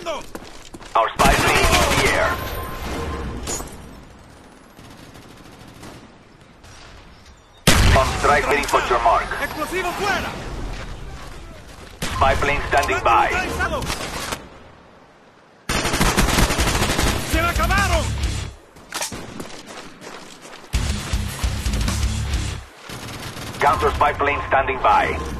¡Disparando! Our spy plane in the air. On strike heading for your mark. ¡Explosivo fuera! Spy plane standing by. ¡Neutralizado! ¡Se me acabaron! Counter spy plane standing by.